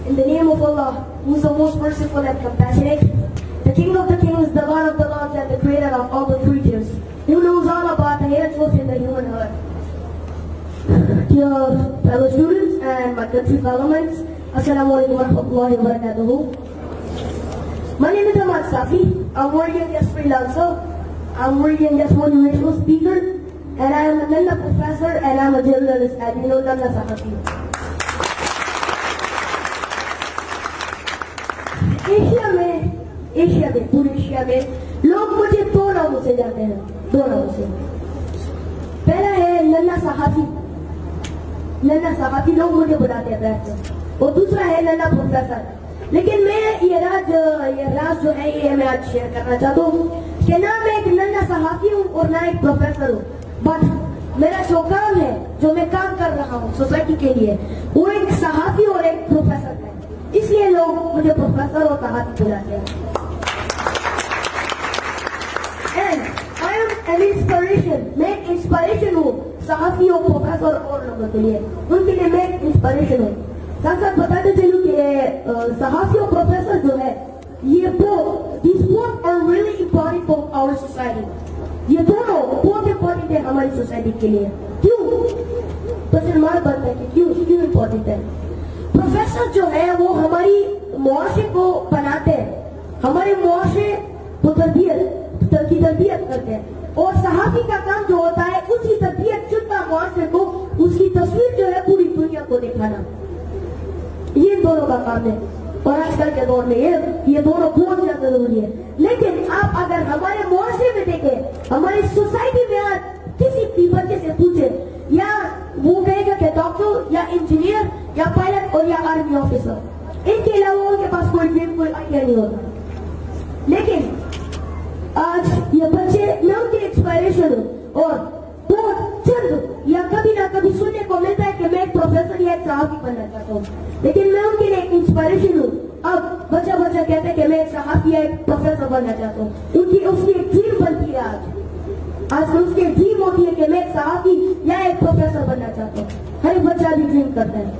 In the name of Allah, who is the most merciful and compassionate, the King of the Kings, the Lord of the Lords, and the Creator of all the creatures, who knows all about the hidden truth in the human heart. Dear fellow students and my country fellows, Assalamu alaikum wa rahmatullahi wa barakatuhu. My name is Ahmad Safi. I'm working as freelancer. I'm working as motivational speaker, and I am a Nanda professor, and I'm a journalist at Nanda Sahafi. Asia में पूरे Asia में लोग मुझे दो नामों से जानते हैं, दो नामों से। पहला है नन्ना सहाफी लोग मुझे बुलाते हैं बैठ, और दूसरा है नन्ना प्रोफेसर। लेकिन मैं ये राज जो है ये मैं आज शेयर करना चाहता हूँ कि ना मैं एक नन्ना सहाफी हूँ और ना एक प्रोफेसर हूँ, बट मेरा जो काम है, जो मैं काम कर रहा हूँ सोसाइटी के लिए, वो एक सहाफी और एक प्रोफेसर है। इसलिए लोग मुझे प्रोफेसर और सहाफी बुलाते हैं। And I am an inspiration, मैं इंस्पिरेशन हूँ सहाफी और प्रोफेसर और लोगों के लिए, उनके लिए मैं इंस्पिरेशन हूँ। साथ साथ बताते चलूं कि सहाफी और प्रोफेसर जो है ये these both are really important for our society. ये दोनों बहुत इम्पोर्टेंट है हमारी सोसाइटी के लिए। क्यों? तो सलमान बनता है कि क्यों इम्पोर्टेंट है। प्रोफेसर जो है वो हमारी मुआशरे को बनाते हैं, हमारे मुआशरे को तरबियत करते हैं, और सहाफी का काम जो होता है उसी तरबियत शुदा मुआशरे को, उसकी तस्वीर जो है पूरी दुनिया को दिखाना। ये दोनों का काम है, और आजकल के दौर में ये दोनों बहुत ज्यादा जरूरी है। लेकिन आप अगर हमारे मुआशरे में देखें, हमारी सोसाइटी में आज किसी भी बच्चे से पूछे, या वो कहेगा कि डॉक्टर या इंजीनियर या पायलट और या आर्मी ऑफिसर, इनके अलावा उनके पास कोई आइडिया नहीं होता। लेकिन आज ये बच्चे मैं उनकी इंस्पिरेशन हूँ, और बहुत जल्द या कभी ना कभी सुनने को मिलता है कि मैं एक प्रोफेसर या एक सहाफी बनना चाहता हूँ, लेकिन मैं उनके लिए एक इंस्पिरेशन हूँ। अब बच्चा कहते हैं कि मैं एक सहाफी या एक प्रोफेसर बनना चाहता हूँ, उसकी एक ड्रीम बनती है आज उसकी ड्रीम होती है कि मैं एक सहाफी या एक प्रोफेसर बनना चाहता हूँ। हर एक बच्चा भी ड्रीम करता है।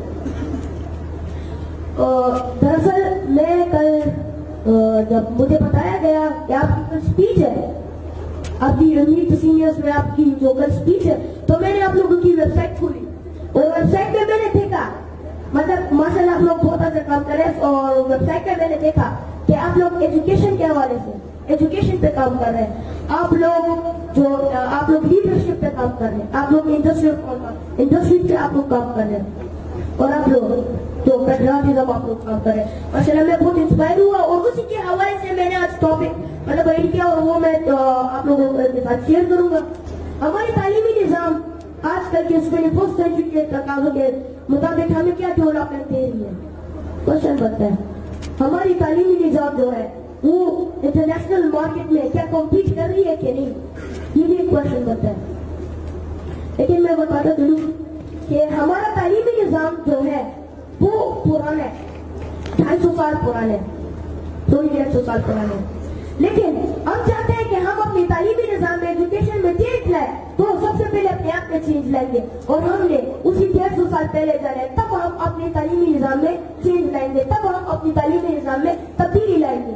दरअसल मैं कल जब मुझे बताया गया कि आपकी कल स्पीच है, आपकी मीट सीनियर्स में आपकी जो कल स्पीच है, तो मैंने आप लोगों की वेबसाइट खोली, और वेबसाइट पे मैंने देखा, मतलब माशाल्लाह आप लोग बहुत अच्छा काम करें, और वेबसाइट पे मैंने देखा कि आप लोग एजुकेशन के हवाले से एजुकेशन पे काम कर रहे हैं, आप लोग लीडरशिप पे काम कर रहे हैं, आप लोग इंडस्ट्री पे आप लोग काम कर रहे हैं, और आप लोग जो पेट्रियटिज्म आप लोग काम कर रहे हैं। माशाल्लाह मैं बहुत इंस्पायर हुआ, और उसी के हवाले से मैंने आज टॉपिक मतलब रेडी किया, और वो मैं आप लोगों के साथ शेयर करूंगा। हमारी तालीमी निजाम आजकल के 21st सेंचुरी के तकाज़ों के मुताबिक हमें क्या डेवलपमेंट दे रही है? क्वेश्चन बनता है, हमारी तालीमी निजाम जो है वो इंटरनेशनल मार्केट में क्या कॉम्पीट कर रही है कि नहीं, ये भी एक क्वेश्चन बनता है। लेकिन मैं बताता चलूं कि हमारा तालीमी निजाम जो है वो पुराना है, 250 साल पुराना है, 150 साल पुराना है। लेकिन हम चाहते हैं कि हम अपनी तालीमी निजाम में एजुकेशन में चेंज लाए, तो सबसे पहले अपने आप में चेंज लाएंगे, और हमने उसी 150 साल पहले जाना है, तब हम अपने तालीमी निजाम में चेंज लाएंगे, तब हम अपनी तालीमी निजाम में तब्दीली लाएंगे।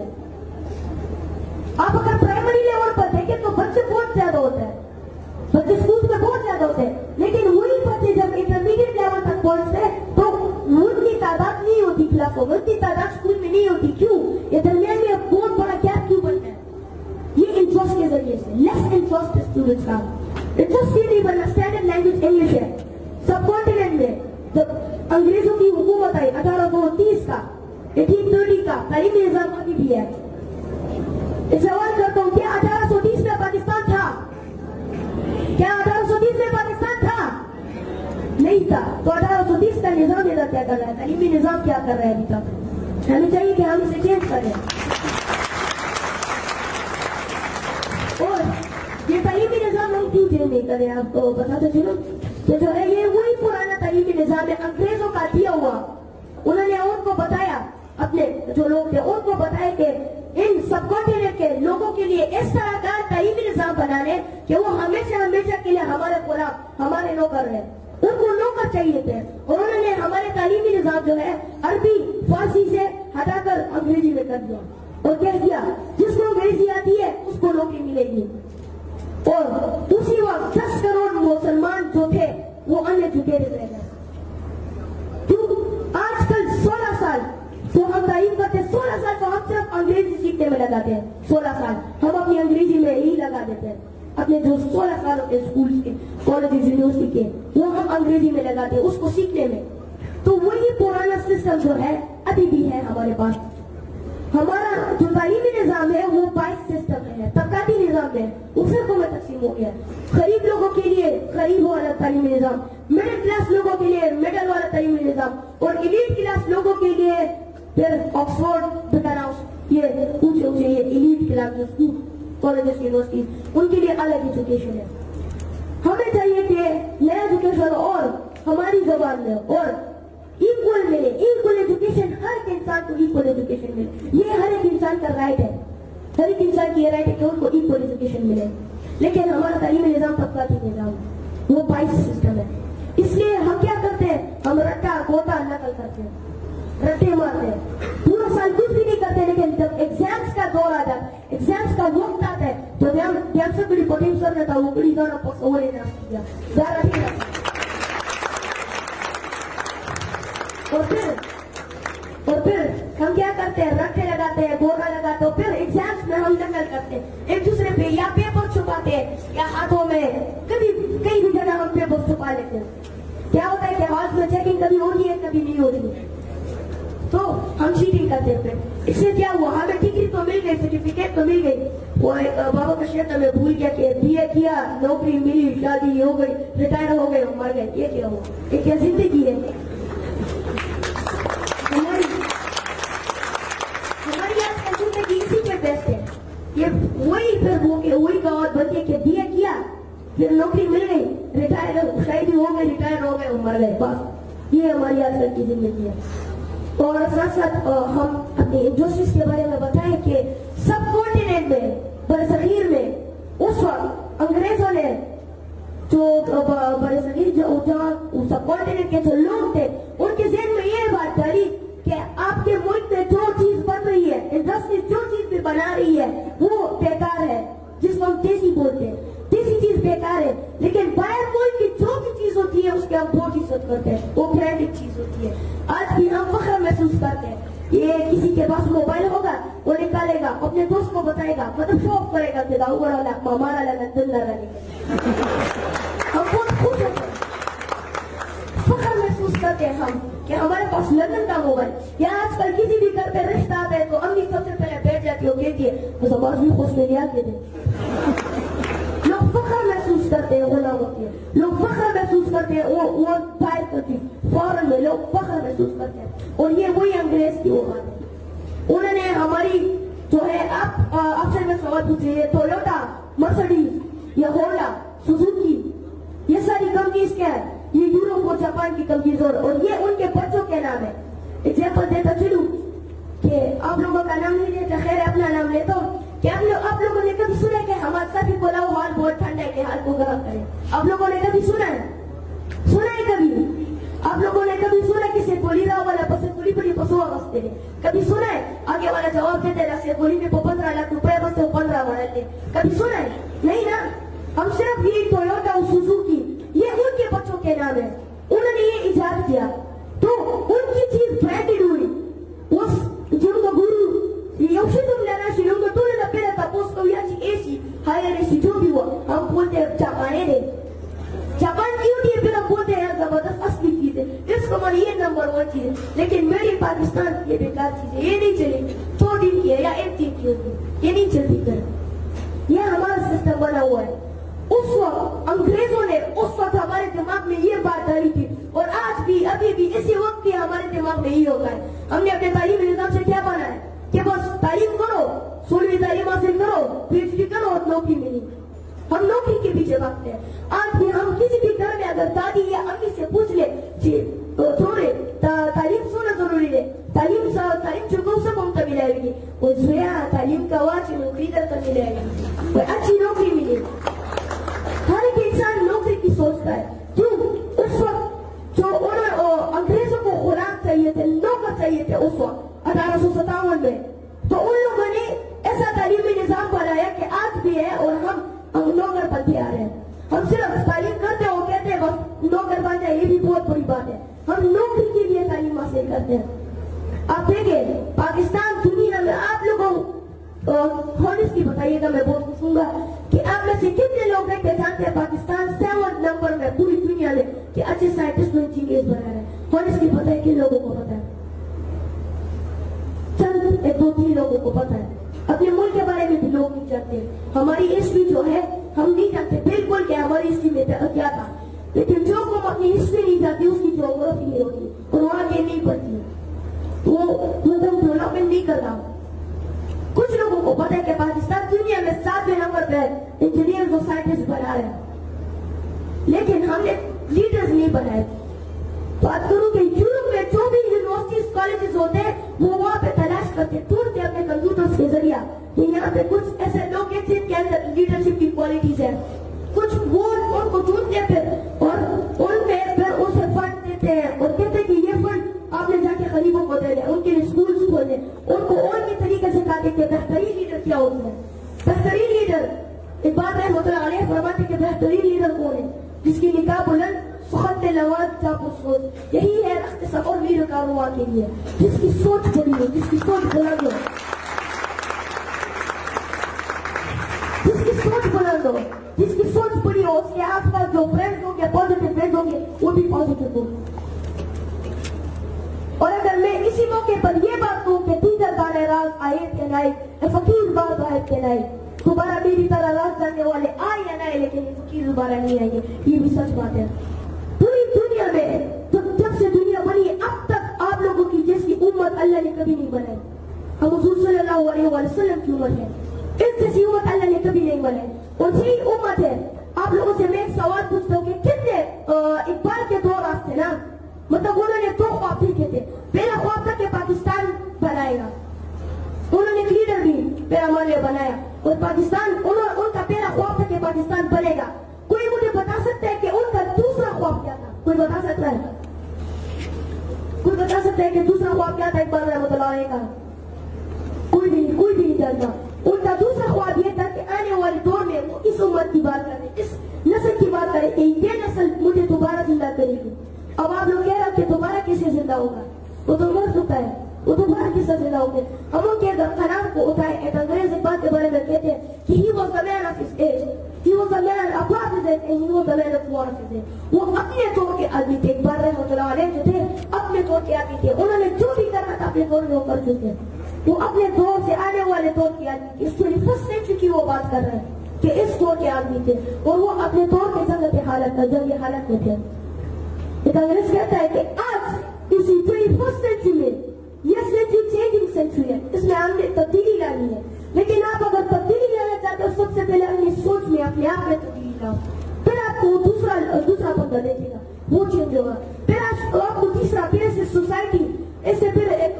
आप अगर प्राइमरी लेवल पर देखें तो बच्चे बहुत ज्यादा होते हैं, बच्चे स्कूल में बहुत ज्यादा होते हैं, लेकिन वही बच्चे जब इंटरमीडिएट लेवल तक पहुंचते हैं तो उनकी तादाद नहीं होती क्लासों में, उनकी तादाद स्कूल में नहीं होती। क्यों? ये दरमियान में बहुत बड़ा गैप क्यों बनता है? ये इंटरेस्ट के जरिए से, लेस इंटरेस्ट स्टूडेंट्स का इंटरेस्ट ये नहीं बनना। स्टैंडर्ड लैंग्वेज इंग्लिश है, सब कॉन्टिनेंट में जब अंग्रेजों की हुकूमत आई 1830 का, 1830 का तालीमी निजाम अभी भी है। सवाल करता हूँ, क्या 1830 में पाकिस्तान था? क्या 1830 में पाकिस्तान था? नहीं था। तो 1830 का निजाम इधर क्या कर रहा है, तालीमी निजाम क्या कर रहा है अभी तक? हमें चाहिए कि हम इसे चेंज करें। और ये तालीमी निजाम हम क्यों चेंज नहीं करें, आपको बताते चलो कि जो है ये वही पुराना तालीमी निजाम है, अंग्रेजों का दिया हुआ। उन्होंने उनको बताया, अपने जो लोग थे उनको बताया कि इन सब कॉन्टिनेंट के लोगों के लिए इस तरह का तालीमी निजाम बनाने कि वो हमेशा के लिए हमारे गुलाम, हमारे नौकर रहे। उनको नौकर चाहिए थे, और उन्होंने हमारे तालीमी निजाम जो है अरबी फारसी से हटाकर अंग्रेजी में कर दिया और कह दिया जिसको अंग्रेजी आती है उसको नौकरी मिलेगी। और उसी वक्त 10 करोड़ मुसलमान जो थे वो अनएजुकेटेड रह गए। क्यों? आजकल 16 साल तो हम तारीफ करते हैं, 16 साल तो हम सिर्फ अंग्रेजी सीखने में लगाते हैं। 16 साल हम अपनी अंग्रेजी में ही लगा देते हैं। अपने जो 16 साल होते हैं स्कूल के, कॉलेज, यूनिवर्सिटी के, वो हम अंग्रेजी में लगाते हैं उसको सीखने में। तो वही पुराना सिस्टम जो है अभी भी है हमारे पास। हमारा जो तालीमी निजाम है वो 22 सिस्टम है, तबकाती निजाम है, वो फिरकों में तकसीम हो गया। गरीब लोगों के लिए गरीब वाला तालीमी निजाम, मिडिल क्लास लोगों के लिए मिडिल वाला तालीमी निजाम और एलीट क्लास लोगों के लिए फिर ऑक्सफोर्ड, ब्रिटेन, ये ऊंचे ऊंचे ये एलीट क्लास जो स्कूल, कॉलेज, यूनिवर्सिटी, उनके लिए अलग एजुकेशन है। हमें चाहिए कि नया एजुकेशन और हमारी जबान में और इक्वल मिले, इक्वल एजुकेशन, हर एक इंसान को इक्वल एजुकेशन मिले। ये हर एक इंसान का राइट है, हर एक इंसान की राइट है कि उनको इक्वल एजुकेशन मिले। लेकिन हमारा तालीमी निजाम तबकाती निजाम, वो 22 सिस्टम है। इसलिए हम क्या करते हैं, हम रट्टा गोता नकल करते हैं, रट्टे मारते हैं, पूरा साल कुछ भी नहीं करते। लेकिन जब एग्जाम्स का दौर आ जाता, एग्जाम्स का वक्त आता है तो सब बड़ी पोटीम सर ने था वो बड़ी गाना पकड़ किया और फिर हम क्या करते हैं, रट्टे लगाते हैं, गोरा लगाते हैं, फिर एग्जाम्स में हम नकल करते हैं एक दूसरे पे, या पेपर छुपाते हैं या हाथों में, कभी कई भी जगह हम पेपर छुपा लेते हैं। क्या होता है कि हाथ में चेकिंग कभी होती है कभी नहीं होती है, तो हम चीटिंग करते हैं। इससे क्या हुआ, हमें डिग्री तो मिल गई, सर्टिफिकेट तो मिल गई, वो बाबा का शेर में भूल गया कि बीए किया, नौकरी मिली, शादी हो गई, रिटायर हो गए, मर गए। ये क्या हुआ, ये क्या जिंदगी है? हमारी आज जिंदगी इसी पे बेस्ट है। ये वही फिर वही कहावत बनती है कि बीए किया, फिर नौकरी मिल गई, रिटायर, शादी हो गई, रिटायर हो गए, मर गए, बस। ये हमारी आजकल की जिंदगी है। और साथ साथ हम अपने इंडस्ट्रीज के बारे में बताएं कि सब कॉन्टिनेंट में, बरसगीर में उस वक्त अंग्रेजों ने जो बरसगीर जहाँ सब कॉन्टिनेंट के जो लोग थे उनके ज़हन में ये बात डाली कि आपके मुल्क में जो चीज बन रही है, इंडस्ट्री जो चीज भी बना रही है वो बेकार है, जिसको हम देसी बोलते हैं, देसी चीज बेकार है। लेकिन बाहर मुल्क की जो भी चीज होती है उसके हम बहुत इज्जत करते हैं, वो ब्रांडेड चीज होती है। आज भी हम फख्र महसूस करते हैं। ये किसी के पास मोबाइल होगा वो निकालेगा, अपने दोस्त को बताएगा, मतलब शो ऑफ करेगा कि हमारा लगा जिंदा रहने। हम बहुत खुश होते हैं, फख्र महसूस करते हैं हम कि हमारे पास लंदन का मोबाइल। या आजकल किसी भी घर पे रिश्ता आता है तो अम्मी सबसे पहले बैठ जाती है, कहती है तो समाज भी खुश में लिया के दे। लोग फख्र महसूस करते हैं, गुलाम होती है, लोग फख्र महसूस करते हैं, वो फायर करती है, फौरन में लोग फख्र महसूस करते हैं। और ये वही अंग्रेज की बात है, उन्होंने हमारी जो है, आप आपसे मैं सवाल पूछिए, टोयोटा, मर्सिडीज या होंडा, सुजुकी, ये सारी कंपनीज क्या है, ये यूरोप और जापान की कंपनीज, और ये उनके बच्चों के नाम है। एग्जाम्पल देता चलूं कि आप लोगों का नाम नहीं लेता, खैर अपना नाम लेता हूँ कि आप लोगों ने कभी सुना है कि हमारे साथ भी बोला हाल बहुत ठंडा है कि हाल को गर्म करें? आप लोगों ने कभी सुना है? सुना है कभी? आप लोगों ने कभी सुना किसी गोली राव वाला बस गोली बड़ी बसुआ बसते हैं? कभी सुना है? आगे वाला जवाब देते रहे गोली में 15 लाख रुपए बसते 15 बढ़ाते, कभी सुना है? नहीं ना। हम सिर्फ ये टोयोटा और सुजुकी, ये उनके बच्चों के नाम है, उन्होंने ये इजाद किया तो उनकी चीज ब्रांडेड हुई। उस जिनको गुरु जो भी हुआ हम बोलते हैं जापानी ने, जापान की होती है, फिर हम बोलते हैं जबरदस्त असली चीज है, इसको मन ये नंबर 1 चीज है। लेकिन मेरी पाकिस्तान ये बेकार चीज है, ये नहीं चलेगी, 2 दिन की है या 1 दिन की होगी, ये नहीं चलती कर। ये हमारा सिस्टम बना हुआ है। उस वक्त अंग्रेजों ने उस वक्त हमारे दिमाग में ये बात डाली थी और आज भी अभी भी इसी वक्त भी हमारे दिमाग में ही होगा है। हमने अपने तालीमी निजाम से क्या बना है कि बस तालीम करो, 16वीं तालीम हासिल करो, PhD करो और नौकरी मिली। हम नौकरी के पीछे भागते हैं। आज भी हम किसी भी घर में अगर दादी या अम्मी से पूछ ले तो थोड़े तालीम सुना जरूरी है, तालीम चुको सब हम तभी मिलेगी, तालीम का वाच नौकरी तक मिलेगी, अच्छी नौकरी मिलेगी। हर एक इंसान नौकरी की सोचता है। क्यों? उस वक्त जो अंग्रेजों को खुराक चाहिए चाहिए थे उस वक्त 1857 में। तो उन लोगों ने ऐसा तालीमी निजाम बनाया कि आज भी है और हम नौकर बनते आ रहे हैं। हम सिर्फ तालीम करते हो कहते हैं बस नौकर बन जाए, ये भी बहुत बड़ी बात है। हम नौकरी के लिए तालीम हासिल करते हैं। आप देखिए पाकिस्तान दुनिया में आप लोगों हॉनेस्टली बताइएगा, मैं बहुत पूछूंगा कि आप में से कितने लोग जानते हैं पाकिस्तान 7 नंबर में पूरी दुनिया में कि अच्छे साइंटिस्ट और इंजीनियर बना रहे हैं। हॉनेस्टली पता है किन लोगों को पता है? चंद 1-2-3 लोगों को पता है। अपने मुल्क के बारे में भी लोग नहीं जानते। हमारी हिस्ट्री जो है हम नहीं जानते बिल्कुल क्या हमारी हिस्ट्री में क्या था, लेकिन जो कौम अपनी हिस्ट्री नहीं जानती उसकी ज्योग्राफी नहीं होती और वहां के नहीं पढ़ती, वो मतलब डेवलपमेंट नहीं कर रहा। कुछ लोगों को पता है कि पाकिस्तान दुनिया में 7वें नंबर पर इंजीनियर और साइंटिस्ट बना रहे हैं, लेकिन हमने लीडर्स नहीं बनाए। बात करूं कि यूरोप में जो भी यूनिवर्सिटीज कॉलेजेस होते हैं वो वहां पे तलाश करते ढूंढते अपने कंप्यूटर्स के जरिए कि यहाँ पे कुछ ऐसे लोग हैं जिनके अंदर लीडरशिप की क्वालिटीज है, कुछ वो उनको ढूंढते फिर और उनपे फिर उसे फंड देते हैं और कहते हैं कि ये फंड आपने जाके गरीबों को दे दें, उनके लिए स्कूल खोले, उनको और भी तरीके से सिखा देते हैं। बेहतरीन लीडर क्या होता है? बेहतरीन लीडर एक बात है रहमतुल्लाह अलैह फरमाते कि बेहतरीन लीडर कौन है? जिसकी निकाह बुलंद यही है रास्ते सफर मीर कारवां के लिए, जिसकी सोच बड़ी हो, जिसकी सोच बुलंद हो, जिसकी सोच बुलंद हो, जिसकी सोच बड़ी हो, उसके आसपास जो फ्रेंड्स होंगे पॉजिटिव फ्रेंड्स होंगे वो भी पॉजिटिव होंगे। और अगर मैं इसी मौके पर यह बात कहूं कि दीगर बारे राज आयत के नाई फकीर बात आयत के नाई दोबारा मेरी तरह राज जानने वाले आए या ना, लेकिन ये फकीर दोबारा नहीं आएंगे, ये भी सच बात है। पूरी दुनिया में जब से दुनिया बनी अब तक आप लोगों की जैसी उम्मत अल्लाह ने कभी नहीं बनाई। हम हुजूर सल्लल्लाहु अलैहि वसल्लम की उम्मत है, इस जैसी उम्मत अल्लाह ने कभी नहीं बनाई और यही उम्मत है। आप लोगों से मैं एक सवाल पूछता हूँ कि कितने इकबाल के 2 रास्ते ना, मतलब उन्होंने 2 ख्वाब देखे थे। पहला ख्वाब था कि पाकिस्तान बनाएगा, उन्होंने एक लीडर भी पैरामालिया बनाया और पाकिस्तान उनका पहला ख्वाब था कि पाकिस्तान बनेगा। कोई मुझे बता सकता है कि उनका दूसरा ख्वाब क्या था? कोई बता सकता है? कोई बता सकता है कि दूसरा ख्वाब क्या था इकबाल रहमतुल्लाह अलैह का? कोई भी नहीं जानता। उनका दूसरा ख्वाब यह था कि आने वाले दौर में वो इस उम्मत की बात करें, इस नस्ल की बात करें कि ये नस्ल मुझे दोबारा जिंदा करेगी। अब आप लोग कह रहे हो कि दोबारा कैसे जिंदा होगा? वो तो मर चुका है, वो दोबारा कैसे जिंदा होंगे? हम उनके खराब को उठाए। एक अंग्रेज इकबाल के बारे में कहते हैं कि he was a man of his age, he was a man above his age and he was a man of war of his age। वो अपने दौर के आदमी थे। इकबाल रहमतुल्लाह अलैह जो थे अपने दौर के आदमी थे, उन्होंने जो भी करना था अपने दौर में वो कर चुके। वो अपने दौर से आने वाले दौर के आदमी, इस 21st सेंचुरी की वो बात कर रहे हैं कि इस दौर के आदमी थे और वो अपने दौर के जंग हालत में थे। एक अंग्रेज कहता है कि आज इसी 21st सेंचुरी में यह सेंचुरी चेंजिंग सेंचुरी है, इसमें हमने तब्दीली लानी है। लेकिन आप अगर तब्दीली लाना चाहते हो सबसे पहले अपनी सोच में अपने आप में तब्दीली लाओ, फिर आपको दूसरा बंदा देखेगा, वो चेंज होगा। फिर आपको तीसरा, फिर ऐसे सोसाइटी, ऐसे फिर एक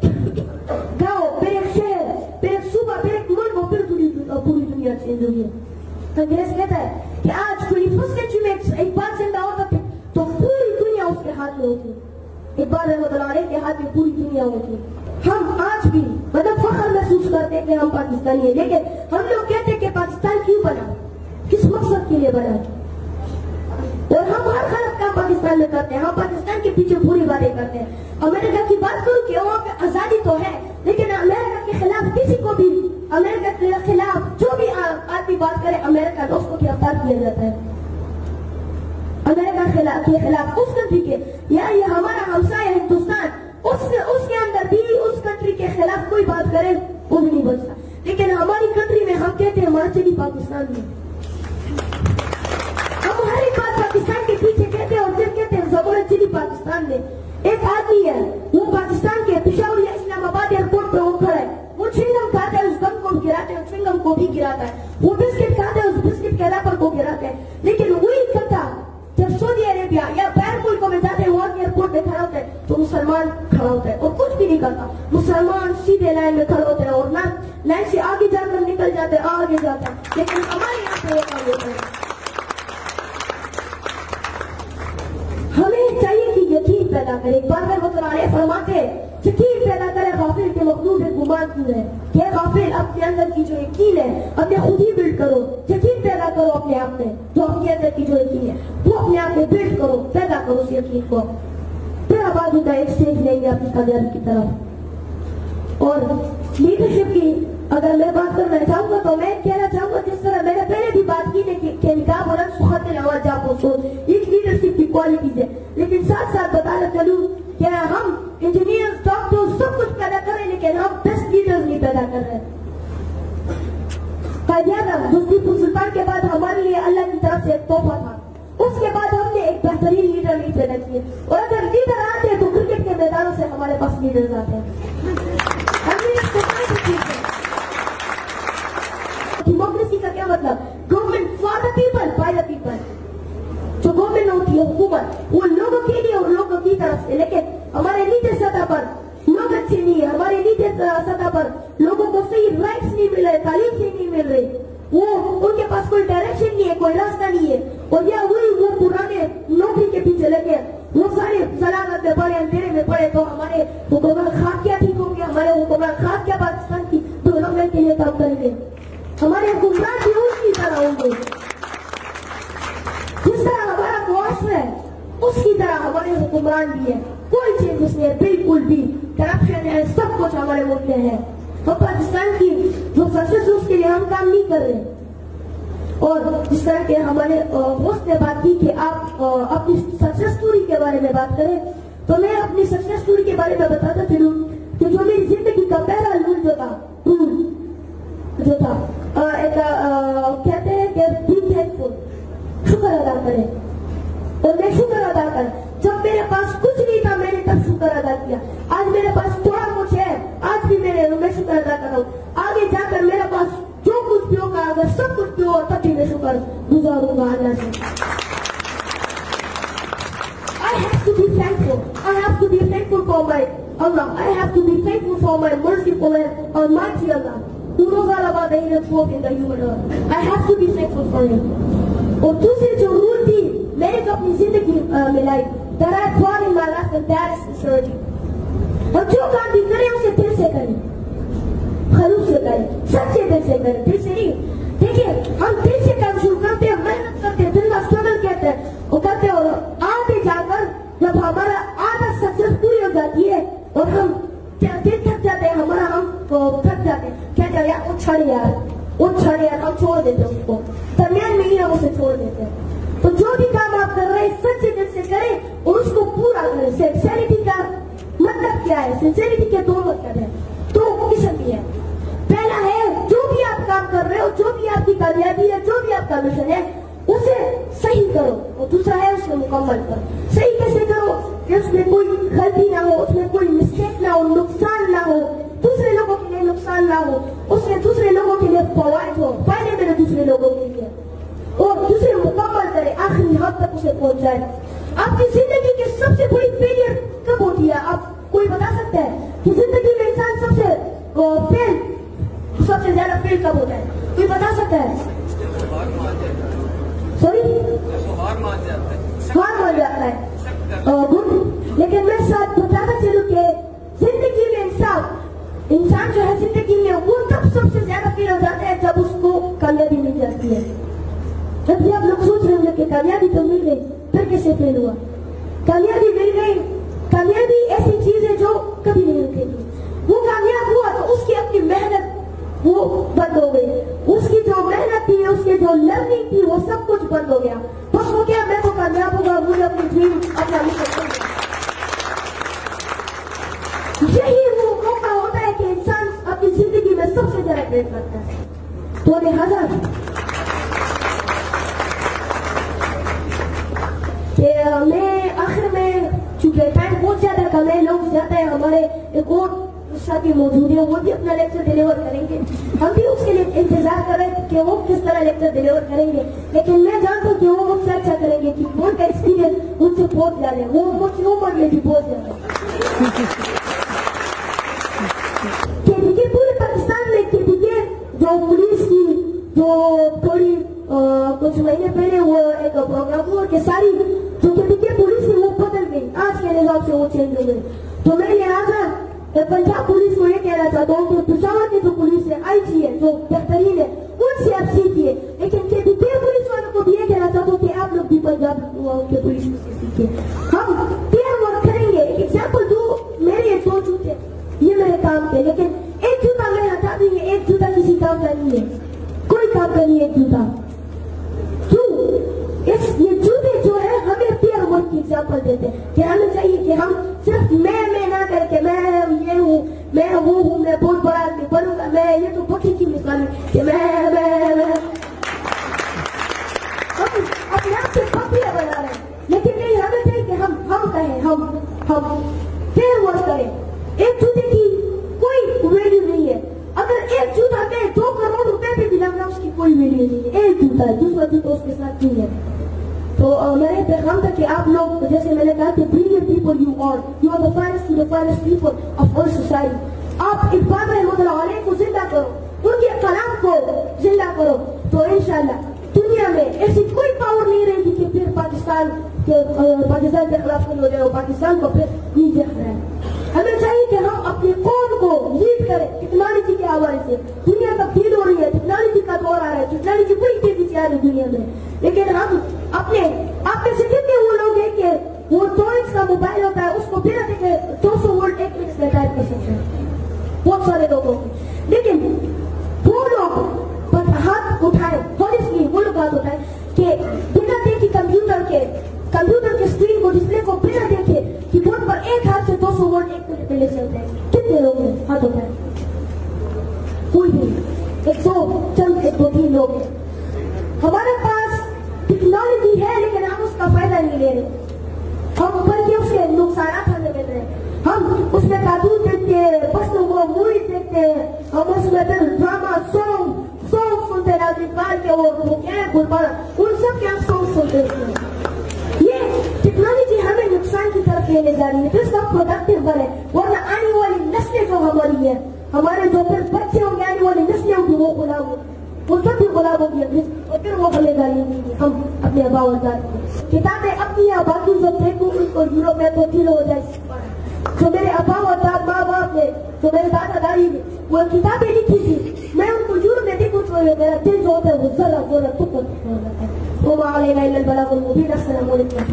गांव, फिर एक शहर, फिर एक सूबा, फिर एक मुल्क, फिर पूरी दुनिया चेंज होगी। अंग्रेज कहता है कि आज 21st सेंचुरी में एक बार जिंदा होता तो पूरी दुनिया उसके हाथ में होती। इकबाल रहमतुल्लाह अलैह के हाथ में पूरी दुनिया होती। हम आज भी मतलब फख्र महसूस करते हैं कि हम पाकिस्तानी हैं, लेकिन हम लोग कहते हैं कि पाकिस्तान क्यों बना, किस मकसद के लिए बना, और हम हर गलत काम पाकिस्तान में करते हैं। हम पाकिस्तान के पीछे पूरी बातें करते हैं। अमेरिका की बात करूं कि वहाँ पे आजादी तो है, लेकिन अमेरिका के खिलाफ किसी को भी, अमेरिका के खिलाफ जो भी आदमी बात करे अमेरिका तो उसको गिरफ्तार किया जाता है। अमेरिका के खिलाफ उस कंट्री के, या ये हमारा हमसाया हिंदुस्तान, उसके अंदर भी उस कंट्री के खिलाफ कोई बात करे वो भी नहीं बचता। लेकिन हमारी कंट्री में हम कहते हैं हमारा चली पाकिस्तान में, हम हर एक बात पाकिस्तान के पीछे कहते हैं और फिर कहते हैं जबरन चली पाकिस्तान में। एक आदमी है वो पाकिस्तान के पेशावर या इस्लामाबाद एयरपोर्ट पर वो खड़ा है, वो च्युइंगम खाता है, उस गम को गिराते हैं, च्युइंगम को भी गिराता है, वो बिस्किट खाता है, उस बिस्किट के रैपर को गिराते हैं। लेकिन वही कथा जब सऊदी अरेबिया या बाहर मुल्कों में जाते हैं, वहां के एयरपोर्ट में खड़ा होता है तो मुसलमान खड़ा होता है और कुछ भी नहीं करता। मुसलमान सीधे लाइन में खड़े होते हैं और ना लाइन से आगे जाकर निकल जाते हैं, आगे जाता है। लेकिन हमारे यहाँ पे काम होता है। हमें चाहिए कि यकीन करें पैदा करे। एक बार फरमाते यकीन पैदा करे गाफिल के मखलूक है गुमान क्यों है। क्या गाफिल अपने अंदर की जो यकीन है अपने खुद ही बिल्ड करो, यकीन पैदा करो अपने आप में। जो अपने अंदर की जो यकीन है वो अपने आप में बिल्ड करो, पैदा करो उस यकीन को। फिर आबाद होता है एक स्टेज लेंगे आपकी कामयाबी की तरफ। और लीडरशिप की अगर मैं बात करना चाहूंगा तो मैं कहना चाहूंगा जिस तरह मैंने पहले भी बात की कि निकाब और एक लीडरशिप की क्वालिटीज है, लेकिन साथ साथ बताना चलूं क्या हम इंजीनियर्स डॉक्टर्स सब कुछ पैदा कर रहे हैं लेकिन हम बेस्ट लीडर्स नहीं पैदा कर रहे। सुल्तान के बाद हमारे लिए अल्लाह की तरफ से एक तोहफा था, उसके बाद हमने एक बेहतरीन लीडर नहीं पैदा किए। और अगर लीडर आते हैं तो क्रिकेट के मैदानों से हमारे पास लीडर्स आते हैं। डेमोक्रेसी का क्या मतलब? Government for the people by the people. जो गवर्नमेंट होती है हुकूमत वो लोगों के लिए और लोगों की तरफ से, लेकिन हमारे नीचे सतह पर लोग अच्छे नहीं है, हमारे नीचे सतह पर लोगों को सही राइट्स नहीं मिल रहे, तालीम सही नहीं मिल रही, वो उनके पास कोई डायरेक्शन नहीं है, कोई रास्ता नहीं है। और या वही वो पुराने नौकरी के पीछे लगे, वो सारे सलामत में पड़े, अंधेरे में पड़े। तो हमारे हुक्मरान खाक क्या ठीक होंगे, हमारे हुक्मरान खाक क्या पाकिस्तान की डेवलपमेंट के लिए काम करेंगे, हमारे हुक्मरान भी उसकी तरह होंगे। जिस तरह हमारा मुआशरा है उसकी तरह हमारे हुक्मरान भी है। कोई चेंज नहीं है, बिल्कुल भी करप्शन है, सब कुछ हमारे मुल्क में है। तो पाकिस्तान की जो सक्सेस उसके लिए हम काम नहीं कर रहे। और जिस तरह के हमारे होस्ट ने बात की कि आप अपनी सक्सेस स्टोरी के बारे में बात करें, तो मैं अपनी सक्सेस स्टोरी के बारे में बताता चलूं कि जो मेरी जिंदगी का पहला रूल जो था कहते हैं कि बी थैंकफुल, शुक्र अदा करें। और मैं शुक्र अदा कर, जब मेरे पास कुछ नहीं था मैंने तब शुक्र अदा किया। आज मेरे पास थोड़ा कुछ है, आज भी मैं शुक्र अदा कर रहा हूँ। आगे जाकर मेरे पास जो कुछ भी होगा, अगर सब कुछ भी हो तब भी मैं शुक्र गुजारूंगा अल्लाह से। I have to be thankful. I have to be thankful for my Allah. I have to be thankful for my merciful and Almighty Allah, who knows all about the inner truth in the human earth. I have to be thankful for Him. और दूसरी जो rule थी मैंने जो अपनी जिंदगी में लाई, that I brought in my life, and that is sincerity. और जो काम भी करें उसे दिल से करें, खलूस से करें, सच्चे दिल से करें, दिल से नहीं। देखिए हम दिल से काम शुरू करते हैं, मेहनत करते हैं, दिल का स्ट्रगल कहते हैं वो करते हैं, और आगे जाकर जब हमारा आधा सक्सेस पूरी हो जाती है और हम दिल थक जाते हैं, हमारा हम थक जाते हैं, कहते हैं यार उछड़ यार, हम छोड़ देते हैं उसको, दरमियान में ही हम उसे छोड़ देते हैं। तो जो भी काम आप कर रहे हैं सच्चे दिल से करें और उसको पूरा करें। सिंसेरिटी का मतलब क्या है? सिंसेरिटी के दो मतलब है, दो किस्म की है। पहला है जो भी आप काम कर रहे हो, जो भी आपकी कामयाबी है, जो भी आपका मिशन है उसे सही करो, और दूसरा है उसे मुकम्मल करो। सही कैसे करो कि उसमें कोई गलती ना हो, उसमें कोई मिस्टेक ना हो, नुकसान ना हो, दूसरे लोगों के लिए नुकसान ना हो, उसमें दूसरे लोगों के लिए फवायद हो, फायदे मिले दूसरे लोगों के लिए, और दूसरे मुकम्मल करे, आखिरी हद तक उसे पहुंच जाए। आपकी जिंदगी की सबसे बड़ी फेलियर कब होती है? आप कोई बता सकता है कि जिंदगी में इंसान सबसे ज्यादा फेल कब होता है? कोई बता सकता है? सॉरी, हार मान जाता है। गुड, लेकिन मैं साथ बताना चलूं कि जिंदगी में इंसान जो है जिंदगी में वो तब सबसे ज्यादा फेल हो जाता है जब उसको कामयाबी मिल जाती है। जब भी आप लोग सोच रहे होंगे कि कामयाबी तो मिल गई, फिर कैसे फेल हुआ? कामयाबी मिल गई, कामयाबी ऐसी चीज है जो कभी नहीं रुकेगी। वो कामयाब हुआ तो उसकी अपनी मेहनत वो बंद हो गई, उसकी जो मेहनत थी, उसकी जो लर्निंग थी, वो सब कुछ बंद हो गया। बस वो क्या, मैं तो कामयाब होगा, मुझे अपनी ड्रीम अपना मिशन। यही वो मौका होता है कि इंसान अपनी जिंदगी में सबसे ज्यादा प्रेम करता है। तो लिहाजा मैं आखिर में, चूंकि टाइम बहुत ज्यादा कम है, लोग ज्यादा है, हमारे एक और साथी मौजूद है, वो भी अपना लेक्चर डिलीवर करेंगे। हम भी उसके लिए इंतजार कर रहे हैं कि वो किस तरह लेक्चर डिलीवर करेंगे, लेकिन मैं जानता हूँ कि वो मुझसे अच्छा करेंगे कि उनका एक्सपीरियंस मुझसे बहुत ज्यादा है, वो मुझसे उम्र में भी बहुत ज्यादा है। पूरे पाकिस्तान में जो पुलिस की जो थोड़ी कुछ महीने पहले वो एक प्रोग्राम हुआ कि सारी जो पुलिस है वो बदल गई, आज के हिसाब से वो चेंज हो गई। तो मैं लिहाजा पंजाब पुलिस को ये कहना चाहता हूँ कि पेशावर की जो पुलिस है, आईजी है, जो बेहतरीन है, उनसे आप सीखिए। लेकिन केबीपी पुलिस वालों को भी ये कहना चाहता हूँ कि आप लोग भी पंजाब के पुलिस से सीखिए। हम टीम वर्क करेंगे। एक एग्जाम्पल दो, मेरे 2 जूते ये मेरे काम के, लेकिन एक जूता मैं हटा दूंगी, एक जूता किसी काम का नहीं है, कोई काम का नहीं है एक जूता। क्यों? ये जूते जो है हमें पेयर वर्क की एग्जाम्पल देते हैं कि हमें चाहिए कि हम सिर्फ मैं ना करके मैं ये हूँ, मैं वो हूँ, मैं बहुत बड़ा आदमी बनूंगा, मैं ये तो पक्षी की मिसाल है कि मैं हम अपने आप से पक्षियां बना रहे हैं। लेकिन नहीं, हमें चाहिए कि हम कहें, हम पेयर वर्क करें। एक जूते की कोई वैल्यू नहीं है। अगर एक जूता के 2 करोड़ रुपए पे भी लगना, उसकी कोई वैल्यू नहीं है। एक जूता है, दूसरा जूता उसके साथ नहीं है। तो मैंने पैगाम था कि आप लोग, जैसे मैंने कहा कि brilliant people you are the finest to the finest people of our society. आप इकबाल रहमतुल्लाह अलैह को जिंदा करो, उनके कलाम को जिंदा करो, तो इंशाल्लाह दुनिया में ऐसी कोई पावर नहीं रहेगी कि फिर पाकिस्तान के खिलाफ हो जाए, पाकिस्तान को फिर नहीं देख रहा है। हमें चाहिए कि हम अपनी कौम को लीड करें टेक्नोलॉजी के हवाले से। दुनिया तब्दील हो रही है, टेक्नोलॉजी का दौर आ रहा है, टेक्नोलॉजी बड़ी तेजी से आ रही है दुनिया में। लेकिन हम अपने आप में से कितने वो लोग हैं कि वो 2 इंच का मोबाइल होता है, उसको बिना देखे 200 वोल्ट 1 मिनट में टाइप कर सकते हैं, बहुत सारे लोगों को। लेकिन वो लोग हाथ उठाए, हॉनेस्टली वो लोग हाथ उठाए कि बिना देखे कंप्यूटर के स्क्रीन को, डिस्प्ले को बिना देखे कीबोर्ड पर एक हाथ से 200 वोल्ट 1 मिनट में ले चलते हैं। कितने लोग हैं? हाथ उठाए। कोई नहीं, 100-2-3 लोग हैं। हमारे पास टेक्नोलॉजी है, लेकिन हम उसका फायदा नहीं ले रहे। हम बल्कि उसके नुकसान हमें मिल रहे हैं। हम उसमें कार्टून देखते हैं, बच्चों को मूवी देखते हैं, हम उसमें फिर ड्रामा सॉन्ग सुनते हैं, इकबाल के वो क्या है गुलबारा, उन सब के सॉन्ग सुनते हैं। ये टेक्नोलॉजी हमें नुकसान की तरफ लेने जा रही है। फिर सब प्रोडक्टिव बने, वरना आने वाली नस्लें जो हमारी है, हमारे जो फिर बच्चे होंगे, आने वाली नस्लें होंगी, वो गुलाम होगी, वो सब भी गुलाम होगी और फिर वो बनेगा हम अपने अबावदार किताबें अपनी या बाकी जो फेंकूं उनको यूरोप में तो दिल हो जाए। जो मेरे अबावदार माँ बाप ने, जो मेरे दादा दादी ने वो किताबें लिखी थी, मैं उनको यूरोप में देखूं तो मेरा दिल जो होता है वो जरा जोरा तुक हो जाता है। वो मालेगा इल्लल बलागुल मुबीन। अस्सलाम वालेकुम।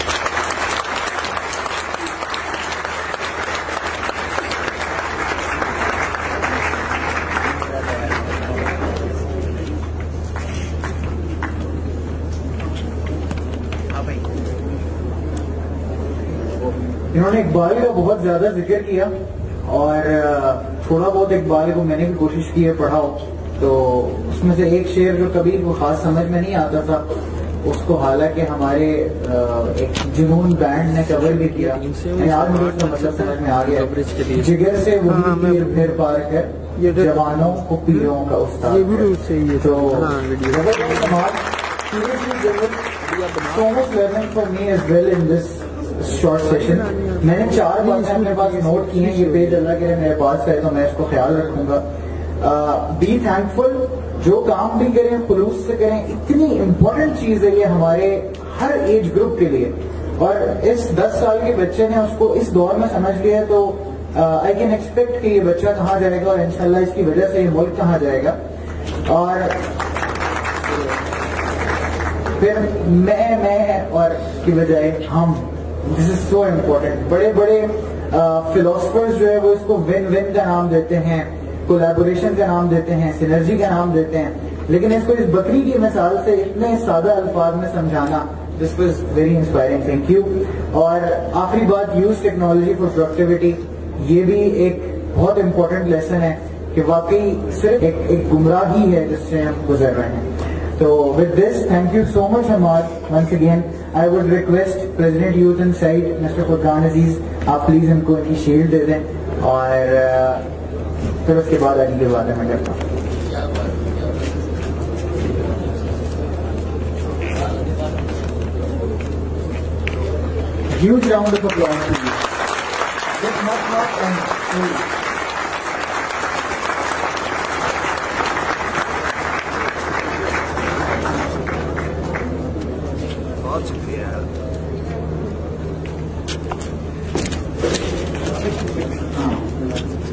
इन्होंने इकबाल का बहुत ज्यादा जिक्र किया और थोड़ा बहुत इकबाल को मैंने भी कोशिश की है पढ़ाओ, तो उसमें से एक शेर जो कभी वो खास समझ में नहीं आता था, उसको हालांकि हमारे एक जुनून बैंड ने कवर भी किया, आज मुझे उसका मतलब समझ में आ गया। जिगर से वही फिर पार कर जवानों को पीरों का उस्ताद। तो so much learning for me as well in this short session. मैंने 4 बातें अपने पास नोट की हैं, ये पेज अल्लाह के लिए मेरे पास है तो मैं इसको ख्याल रखूंगा। बी थैंकफुल, जो काम भी करें खुलूस से करें, इतनी इम्पोर्टेंट चीज है ये हमारे हर एज ग्रुप के लिए। और इस 10 साल के बच्चे ने उसको इस दौर में समझ लिया है, तो आई कैन एक्सपेक्ट कि ये बच्चा कहाँ जाएगा और इंशाल्लाह इसकी वजह से ये मुल्क कहाँ जाएगा। और फिर मैं और की बजाय हम, दिस इज सो इम्पोर्टेंट। बड़े बड़े फिलोसफर्स जो है वो इसको विन विन का नाम देते हैं, कोलैबोरेशन का नाम देते हैं, सिनर्जी का नाम देते हैं, लेकिन इसको इस बकरी की मिसाल से इतने सादा अल्फाज में समझाना, this was very inspiring, thank you. और आखिरी बात, यूज टेक्नोलॉजी फॉर प्रोडक्टिविटी, ये भी एक बहुत इंपॉर्टेंट लेसन है कि वाकई सिर्फ एक गुमराही है जिससे हम गुजर रहे हैं। So with this, thank you so much, Ahmad. Once again, I would request President Youth and Site, Mr. Furqan Aziz, आप प्लीज इनको इनकी शील्ड दे दें और फिर उसके बाद आगे की बातें मैं करता हूँ। Huge round of applause to you. Just not and बहुत शुक्रिया। हाँ